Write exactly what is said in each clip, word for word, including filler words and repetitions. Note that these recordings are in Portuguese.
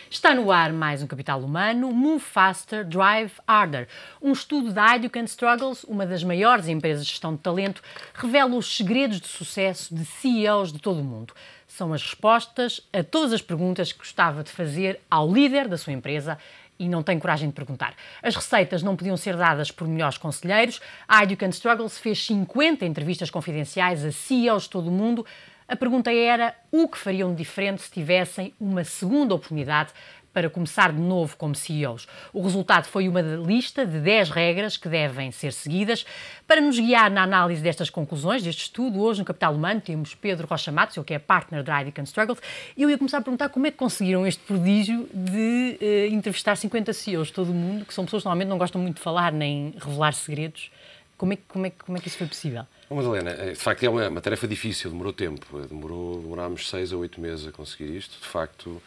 Está no ar mais um Capital Humano, Move Faster, Drive Harder. Um estudo da I D U Struggles, uma das maiores empresas de gestão de talento, revela os segredos de sucesso de C E Os de todo o mundo. São as respostas a todas as perguntas que gostava de fazer ao líder da sua empresa e não tem coragem de perguntar. As receitas não podiam ser dadas por melhores conselheiros. A I D U Struggles fez cinquenta entrevistas confidenciais a C E Os de todo o mundo. A pergunta era o que fariam de diferente se tivessem uma segunda oportunidade para começar de novo como C E Os. O resultado foi uma lista de dez regras que devem ser seguidas. Para nos guiar na análise destas conclusões, deste estudo, hoje no Capital Humano temos Pedro Rocha Matos, que é partner da I D U Struggles, e eu ia começar a perguntar como é que conseguiram este prodígio de uh, entrevistar cinquenta C E Os de todo o mundo, que são pessoas que normalmente não gostam muito de falar nem revelar segredos. Como é, como, é, como é que isso foi possível? Bom, Madalena, de facto é uma, uma tarefa difícil, demorou tempo. Demorou, demorámos seis a oito meses a conseguir isto. De facto,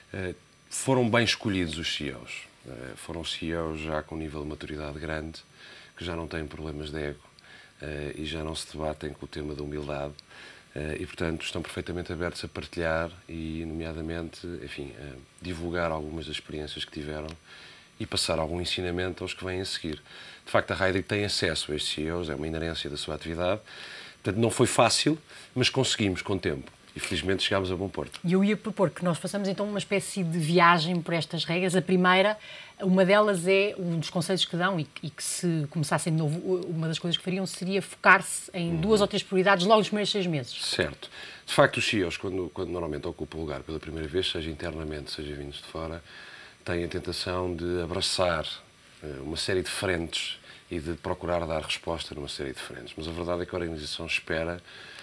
foram bem escolhidos os C E Os. Foram C E Os já com um nível de maturidade grande, que já não têm problemas de ego e já não se debatem com o tema da humildade. E, portanto, estão perfeitamente abertos a partilhar e, nomeadamente, enfim, a divulgar algumas das experiências que tiveram e passar algum ensinamento aos que vêm a seguir. De facto, a Heidrick tem acesso a estes C E Os, é uma inerência da sua atividade. Portanto, não foi fácil, mas conseguimos com o tempo. E, felizmente, chegámos a bom porto. E eu ia propor que nós façamos, então, uma espécie de viagem por estas regras. A primeira, uma delas é, um dos conselhos que dão, e, e que se começassem de novo, uma das coisas que fariam seria focar-se em uhum. duas ou três prioridades logo nos primeiros seis meses. Certo. De facto, os C E Os, quando, quando normalmente ocupam o lugar pela primeira vez, seja internamente, seja vindos de fora, têm a tentação de abraçar uma série de frentes e de procurar dar resposta numa série de frentes. Mas a verdade é que a organização espera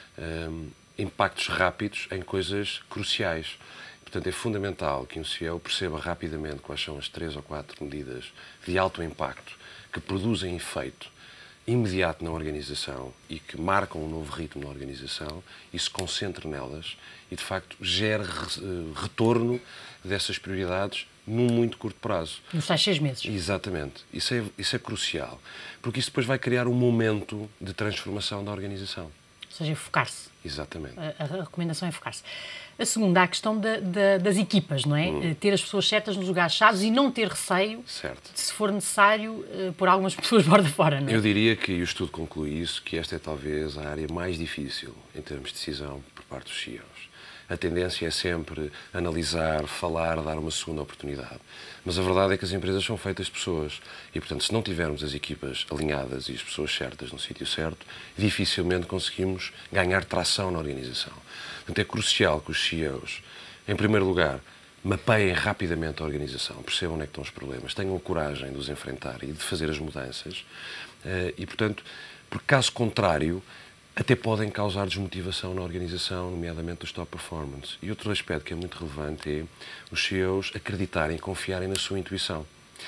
um, impactos rápidos em coisas cruciais. Portanto, é fundamental que um C E O perceba rapidamente quais são as três ou quatro medidas de alto impacto que produzem efeito imediato na organização e que marcam um novo ritmo na organização e se concentre nelas e, de facto, gere retorno dessas prioridades num muito curto prazo. Nos tais seis meses. Exatamente. Isso é, isso é crucial, porque isso depois vai criar um momento de transformação da organização. Ou seja, focar-se. Exatamente. A, a recomendação é focar-se. A segunda, a questão da, da, das equipas, não é? Hum. Ter as pessoas certas nos lugares-chave e não ter receio, certo. De, se for necessário, uh, pôr algumas pessoas borda fora, não é? Eu diria que, e o estudo conclui isso, que esta é talvez a área mais difícil em termos de decisão por parte dos C E Os. A tendência é sempre analisar, falar, dar uma segunda oportunidade. Mas a verdade é que as empresas são feitas de pessoas. E, portanto, se não tivermos as equipas alinhadas e as pessoas certas no sítio certo, dificilmente conseguimos ganhar tração na organização. Portanto, é crucial que os C E Os, em primeiro lugar, mapeiem rapidamente a organização, percebam onde é que estão os problemas, tenham a coragem de os enfrentar e de fazer as mudanças. E, portanto, porque caso contrário, até podem causar desmotivação na organização, nomeadamente dos top performance. E outro aspecto que é muito relevante é os C E Os acreditarem e confiarem na sua intuição.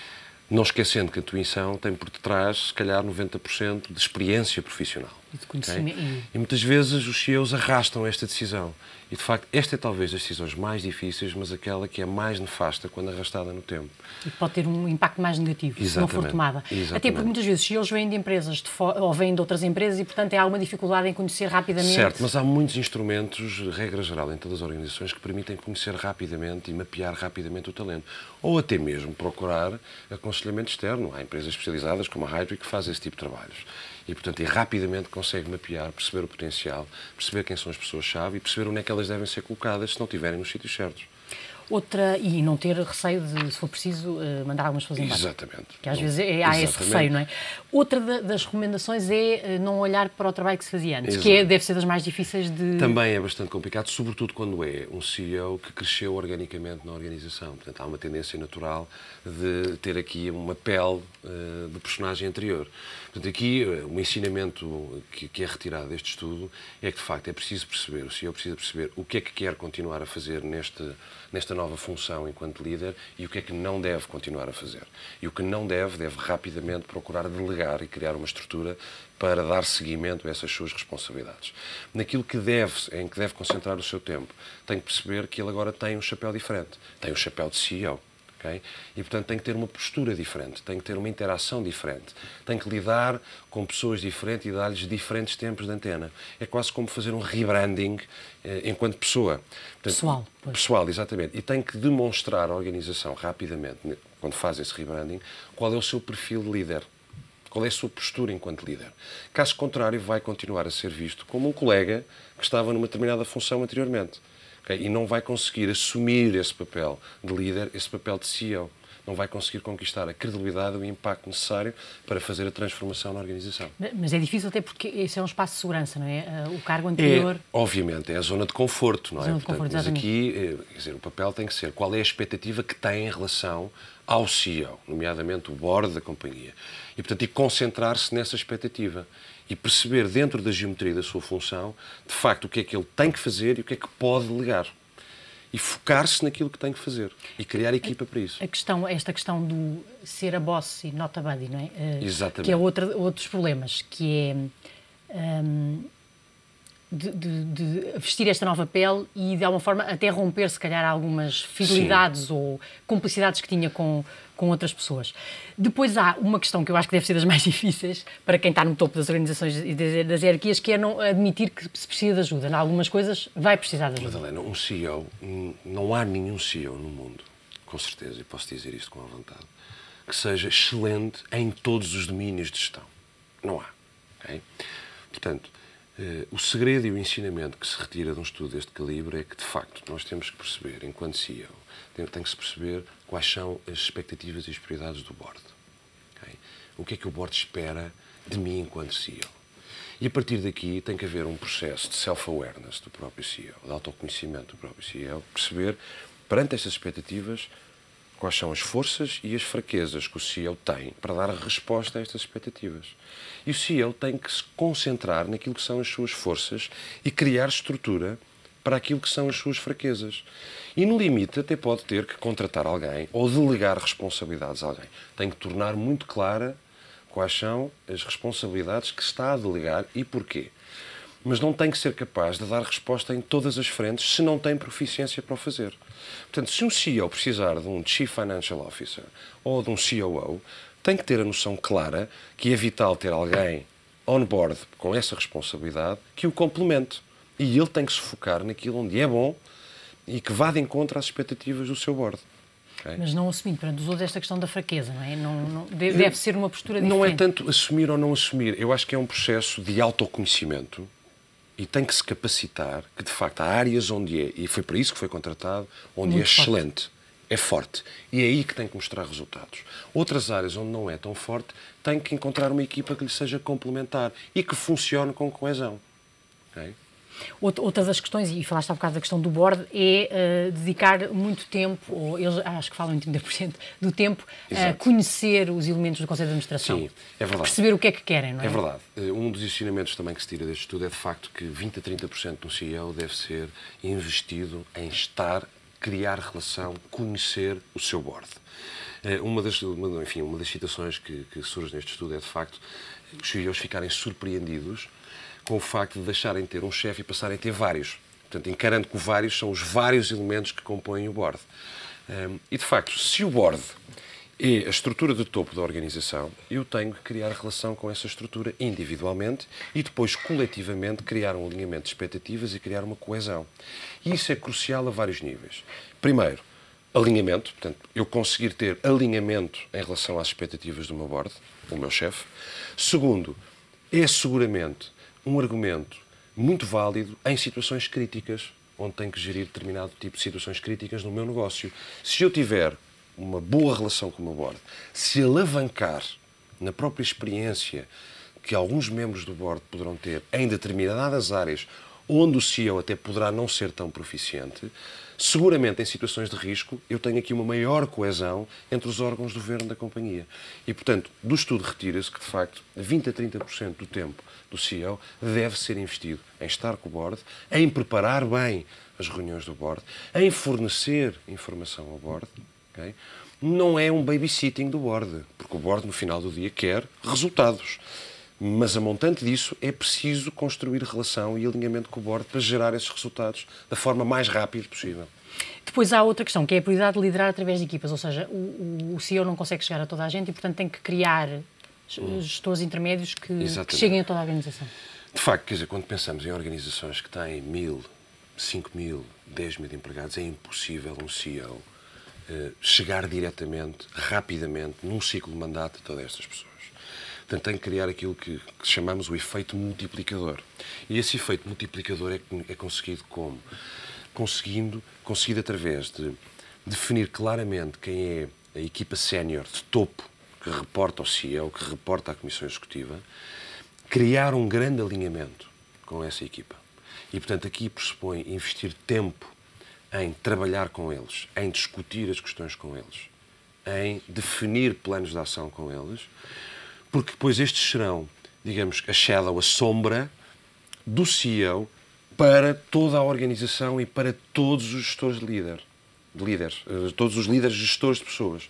Não esquecendo que a intuição tem por detrás, se calhar, noventa por cento de experiência profissional. E de conhecimento. Okay? E muitas vezes os C E Os arrastam esta decisão. E, de facto, esta é talvez das decisões mais difíceis, mas aquela que é mais nefasta quando arrastada no tempo. E pode ter um impacto mais negativo, Exatamente. se não for tomada. Exatamente. Até porque muitas vezes os C E Os vêm de empresas de ou vêm de outras empresas e, portanto, há alguma dificuldade em conhecer rapidamente. Certo, mas há muitos instrumentos, regra geral, em todas as organizações, que permitem conhecer rapidamente e mapear rapidamente o talento. Ou até mesmo procurar aconselhamento externo. Há empresas especializadas, como a Heidrick, que fazem esse tipo de trabalhos. E, portanto, e rapidamente consegue mapear, perceber o potencial, perceber quem são as pessoas-chave e perceber onde é que elas devem ser colocadas se não estiverem nos sítios certos. Outra, e não ter receio de, se for preciso, mandar algumas pessoas embora. Exatamente. Que às não, vezes é, há esse receio, não é? Outra das recomendações é não olhar para o trabalho que se fazia antes, Exato. Que é, deve ser das mais difíceis de... Também é bastante complicado, sobretudo quando é um C E O que cresceu organicamente na organização. Portanto, há uma tendência natural de ter aqui uma pele uh, do personagem anterior. Portanto, aqui, um ensinamento que, que é retirado deste estudo é que, de facto, é preciso perceber, o C E O precisa perceber o que é que quer continuar a fazer neste, nesta nova função enquanto líder e o que é que não deve continuar a fazer. E o que não deve, deve rapidamente procurar delegar e criar uma estrutura para dar seguimento a essas suas responsabilidades. Naquilo que deve, em que deve concentrar o seu tempo, tem que perceber que ele agora tem um chapéu diferente. Tem o chapéu de C E O. Okay? E, portanto, tem que ter uma postura diferente, tem que ter uma interação diferente, tem que lidar com pessoas diferentes e dar-lhes diferentes tempos de antena. É quase como fazer um rebranding eh, enquanto pessoa. Portanto, pessoal. Pois. Pessoal, exatamente. E tem que demonstrar à organização rapidamente, quando faz esse rebranding, qual é o seu perfil de líder. Qual é a sua postura enquanto líder? Caso contrário, vai continuar a ser visto como um colega que estava numa determinada função anteriormente. Okay? E não vai conseguir assumir esse papel de líder, esse papel de C E O. Não vai conseguir conquistar a credibilidade e o impacto necessário para fazer a transformação na organização. Mas é difícil até porque esse é um espaço de segurança, não é? O cargo anterior... É, obviamente, é a zona de conforto, não é? Zona de Portanto, conforto, mas aqui, quer dizer, o papel tem que ser qual é a expectativa que tem em relação ao C E O, nomeadamente o board da companhia. E, portanto, e concentrar-se nessa expectativa e perceber dentro da geometria da sua função, de facto, o que é que ele tem que fazer e o que é que pode delegar. E focar-se naquilo que tem que fazer e criar equipa para isso. A questão, esta questão do ser a boss e not a buddy, não é? Exatamente. Que é outra, outros problemas, que é um, de, de, de vestir esta nova pele e, de alguma forma, até romper, se calhar, algumas fidelidades Sim. ou cumplicidades que tinha com, com outras pessoas. Depois há uma questão que eu acho que deve ser das mais difíceis para quem está no topo das organizações e das hierarquias, que é não admitir que se precisa de ajuda. Em algumas coisas vai precisar de ajuda. Madalena, um C E O, não há nenhum C E O no mundo, com certeza, e posso dizer isto com a vontade, que seja excelente em todos os domínios de gestão. Não há. Okay? Portanto, eh, o segredo e o ensinamento que se retira de um estudo deste calibre é que, de facto, nós temos que perceber, enquanto C E O, tem, tem que se perceber quais são as expectativas e as prioridades do board. Okay? O que é que o board espera de mim enquanto C E O? E a partir daqui tem que haver um processo de self-awareness do próprio C E O, de autoconhecimento do próprio C E O, perceber, perante estas expectativas, quais são as forças e as fraquezas que o C E O tem para dar a resposta a estas expectativas. E o C E O tem que se concentrar naquilo que são as suas forças e criar estrutura para aquilo que são as suas fraquezas. E, no limite, até pode ter que contratar alguém ou delegar responsabilidades a alguém. Tem que tornar muito clara quais são as responsabilidades que está a delegar e porquê. Mas não tem que ser capaz de dar resposta em todas as frentes se não tem proficiência para o fazer. Portanto, se um C E O precisar de um Chief Financial Officer ou de um C O O, tem que ter a noção clara que é vital ter alguém on board com essa responsabilidade que o complemente. E ele tem que se focar naquilo onde é bom e que vá de encontro às expectativas do seu board. Okay? Mas não assumindo perante os outros esta questão da fraqueza, não é? Não, não, deve ser uma postura diferente. Não é tanto assumir ou não assumir. Eu acho que é um processo de autoconhecimento e tem que se capacitar que, de facto, há áreas onde é, e foi para isso que foi contratado, onde Muito é excelente, forte. É forte. E é aí que tem que mostrar resultados. Outras áreas onde não é tão forte, tem que encontrar uma equipa que lhe seja complementar e que funcione com coesão. Okay? Outra das questões, e falaste há bocado da questão do board, é uh, dedicar muito tempo, ou eles acho que falam em trinta por cento do tempo, a uh, conhecer os elementos do Conselho de Administração. Sim, é verdade. Perceber o que é que querem, não é? É verdade. Um dos ensinamentos também que se tira deste estudo é de facto que vinte a trinta por cento do C E O deve ser investido em estar, criar relação, conhecer o seu board. Uma das, uma, enfim, uma das citações que, que surge neste estudo é de facto os C E Os ficarem surpreendidos com o facto de deixarem de ter um chefe e passarem a ter vários. Portanto, encarando que vários são os vários elementos que compõem o board. Um, e, de facto, se o board é a estrutura de topo da organização, eu tenho que criar relação com essa estrutura individualmente e depois, coletivamente, criar um alinhamento de expectativas e criar uma coesão. E isso é crucial a vários níveis. Primeiro, alinhamento. Portanto, eu conseguir ter alinhamento em relação às expectativas do meu board, o meu chefe. Segundo, é seguramente um argumento muito válido em situações críticas, onde tenho que gerir determinado tipo de situações críticas no meu negócio. Se eu tiver uma boa relação com o meu board, se alavancar na própria experiência que alguns membros do board poderão ter em determinadas áreas onde o C E O até poderá não ser tão proficiente, seguramente em situações de risco eu tenho aqui uma maior coesão entre os órgãos do governo da companhia. E, portanto, do estudo retira-se que, de facto, vinte a trinta por cento do tempo do C E O deve ser investido em estar com o board, em preparar bem as reuniões do board, em fornecer informação ao board. Okay? Não é um babysitting do board, porque o board, no final do dia, quer resultados. Mas, a montante disso, é preciso construir relação e alinhamento com o board para gerar esses resultados da forma mais rápida possível. Depois há outra questão, que é a prioridade de liderar através de equipas, ou seja, o, o C E O não consegue chegar a toda a gente e, portanto, tem que criar hum. gestores intermédios que, que cheguem a toda a organização. De facto, quer dizer, quando pensamos em organizações que têm mil, cinco mil, dez mil empregados, é impossível um C E O uh, chegar diretamente, rapidamente, num ciclo de mandato a todas estas pessoas. Portanto, tem que criar aquilo que, que chamamos o efeito multiplicador. E esse efeito multiplicador é, é conseguido como? Conseguindo, conseguido através de definir claramente quem é a equipa sénior de topo que reporta ao C E O, que reporta à Comissão Executiva, criar um grande alinhamento com essa equipa. E, portanto, aqui pressupõe investir tempo em trabalhar com eles, em discutir as questões com eles, em definir planos de ação com eles, porque depois estes serão, digamos, a shadow, a sombra do C E O para toda a organização e para todos os gestores de, líder, de líderes, todos os líderes gestores de pessoas.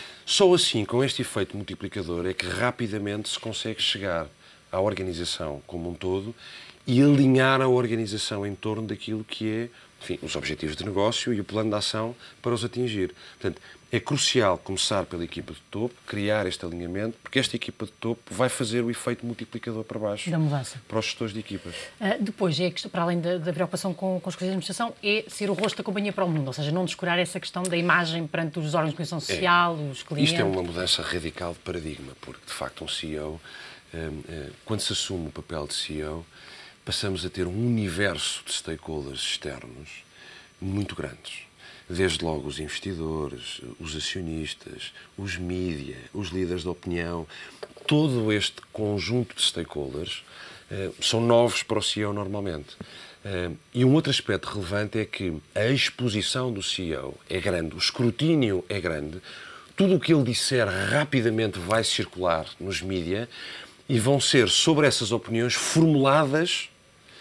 Só assim, com este efeito multiplicador, é que rapidamente se consegue chegar à organização como um todo e alinhar a organização em torno daquilo que é, enfim, os objetivos de negócio e o plano de ação para os atingir. Portanto, é crucial começar pela equipa de topo, criar este alinhamento, porque esta equipa de topo vai fazer o efeito multiplicador para baixo, da mudança, para os gestores de equipas. Uh, depois, é, para além da, da preocupação com, com os conselhos de administração, é ser o rosto da companhia para o mundo, ou seja, não descurar essa questão da imagem perante os órgãos de comunicação social, é, os clientes. Isto é uma mudança radical de paradigma, porque, de facto, um C E O, quando se assume o papel de C E O, passamos a ter um universo de stakeholders externos muito grandes. Desde logo os investidores, os acionistas, os mídia, os líderes de opinião, todo este conjunto de stakeholders eh, são novos para o C E O normalmente. Eh, e um outro aspecto relevante é que a exposição do C E O é grande, o escrutínio é grande, tudo o que ele disser rapidamente vai circular nos mídia e vão ser sobre essas opiniões formuladas,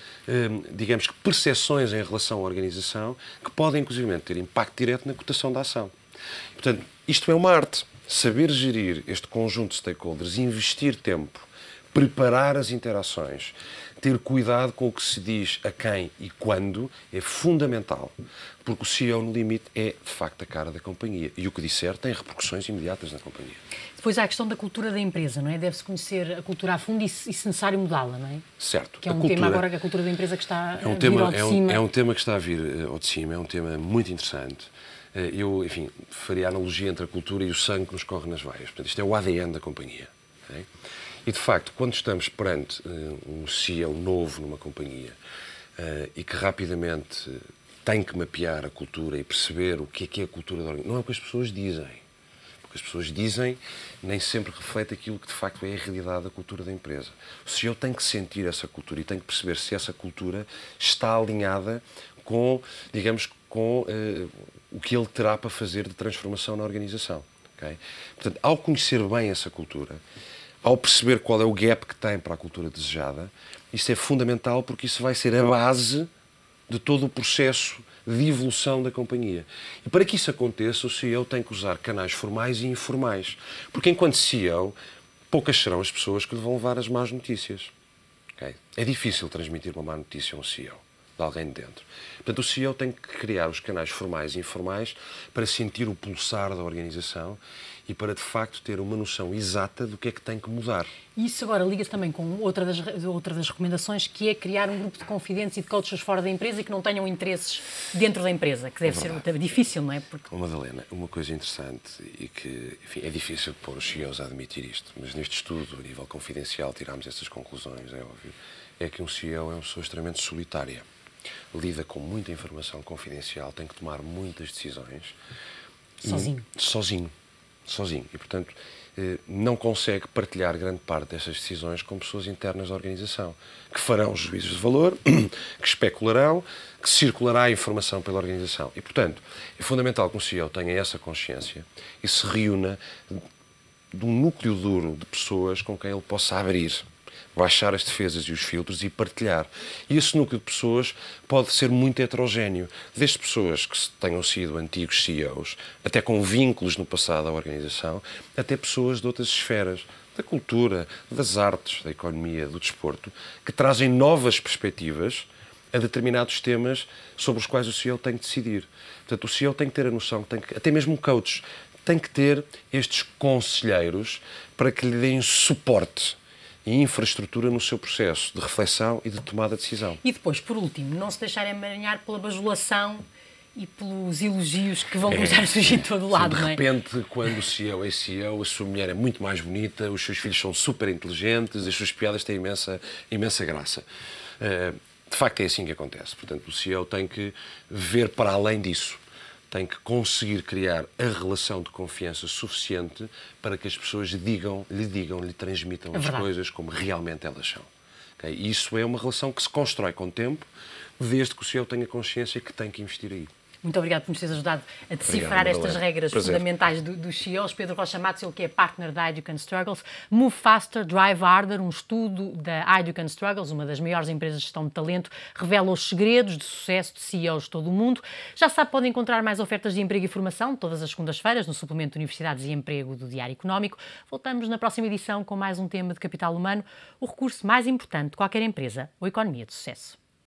digamos que, percepções em relação à organização que podem, inclusive, ter impacto direto na cotação da ação. Portanto, isto é uma arte. Saber gerir este conjunto de stakeholders, investir tempo, preparar as interações, ter cuidado com o que se diz a quem e quando é fundamental. Porque o C E O, no limite, é, de facto, a cara da companhia. E o que disser tem repercussões imediatas na companhia. Depois há a questão da cultura da empresa, não é? Deve-se conhecer a cultura a fundo e, se necessário, mudá-la, não é? Certo. Que é um cultura, tema agora, que a cultura da empresa que está é um a vir tema, ao de é um, cima. É um tema que está a vir ao de cima, é um tema muito interessante. Eu, enfim, faria a analogia entre a cultura e o sangue que nos corre nas veias. Portanto, isto é o A D N da companhia. Okay? E, de facto, quando estamos perante uh, um C E O novo numa companhia uh, e que rapidamente uh, tem que mapear a cultura e perceber o que é que é a cultura da organização, não é o que as pessoas dizem. O que as pessoas dizem nem sempre reflete aquilo que, de facto, é a realidade da cultura da empresa. O C E O tem que sentir essa cultura e tem que perceber se essa cultura está alinhada com, digamos, com uh, o que ele terá para fazer de transformação na organização. Okay? Portanto, ao conhecer bem essa cultura, ao perceber qual é o gap que tem para a cultura desejada, isso é fundamental porque isso vai ser a base de todo o processo de evolução da companhia. E para que isso aconteça, o C E O tem que usar canais formais e informais. Porque enquanto C E O, poucas serão as pessoas que lhe vão levar as más notícias. Okay? É difícil transmitir uma má notícia a um C E O, de alguém de dentro. Portanto, o C E O tem que criar os canais formais e informais para sentir o pulsar da organização e para, de facto, ter uma noção exata do que é que tem que mudar. E isso agora liga-se também com outra das, outra das recomendações, que é criar um grupo de confidentes e de coaches fora da empresa e que não tenham interesses dentro da empresa, que deve é ser difícil, não é? Porque... Oh, Madalena, uma coisa interessante e que, enfim, é difícil pôr os C E Os a admitir isto, mas neste estudo, a nível confidencial, tirámos essas conclusões, é óbvio, é que um C E O é uma pessoa extremamente solitária. Lida com muita informação confidencial, tem que tomar muitas decisões. Sozinho. E, sozinho. Sozinho. E, portanto, não consegue partilhar grande parte dessas decisões com pessoas internas da organização, que farão juízos de valor, que especularão, que circulará a informação pela organização. E, portanto, é fundamental que um C E O tenha essa consciência e se reúna de um núcleo duro de pessoas com quem ele possa abrir, baixar as defesas e os filtros e partilhar. E esse núcleo de pessoas pode ser muito heterogéneo, desde pessoas que tenham sido antigos C E Os, até com vínculos no passado à organização, até pessoas de outras esferas, da cultura, das artes, da economia, do desporto, que trazem novas perspectivas a determinados temas sobre os quais o C E O tem que decidir. Portanto, o C E O tem que ter a noção, tem que, até mesmo o coach, tem que ter estes conselheiros para que lhe deem suporte e infraestrutura no seu processo de reflexão e de tomada de decisão. E depois, por último, não se deixar emaranhar pela bajulação e pelos elogios que vão começar a surgir de todo o lado, de não é? De repente, quando o C E O é C E O, a sua mulher é muito mais bonita, os seus filhos são super inteligentes, as suas piadas têm imensa, imensa graça. De facto, é assim que acontece. Portanto, o C E O tem que ver para além disso. Tem que conseguir criar a relação de confiança suficiente para que as pessoas digam, lhe digam, lhe transmitam É as verdade. coisas como realmente elas são. Okay? E isso é uma relação que se constrói com o tempo, desde que o C E O tenha consciência que tem que investir aí. Muito obrigado por nos teres ajudado a decifrar Obrigado, estas Madalena. regras Prazer. fundamentais do, dos C E Os. Pedro Rocha Matos, ele que é partner da I D U Can Struggles. Move Faster, Drive Harder, um estudo da I D U Can Struggles, uma das maiores empresas de gestão de talento, revela os segredos de sucesso de C E Os de todo o mundo. Já sabe, pode encontrar mais ofertas de emprego e formação todas as segundas-feiras no suplemento de Universidades e Emprego do Diário Económico. Voltamos na próxima edição com mais um tema de capital humano, o recurso mais importante de qualquer empresa, ou economia de sucesso.